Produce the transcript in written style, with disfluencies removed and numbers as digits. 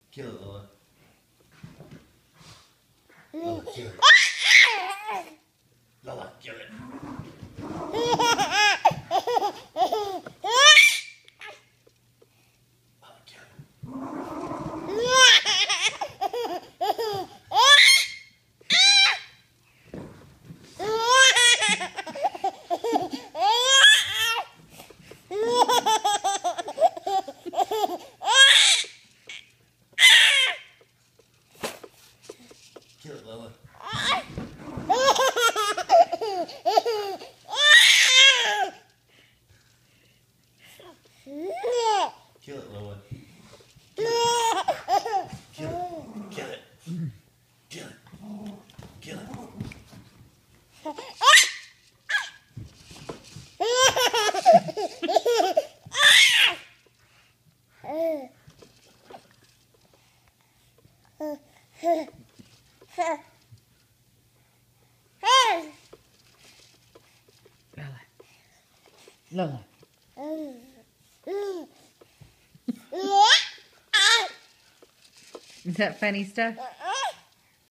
Kill it, Lola. Lola, kill it. Lola, kill it. Kill it, Lola. Kill it, Lola. Kill it. Kill it. Kill it. Kill it. Lola. Is that funny stuff?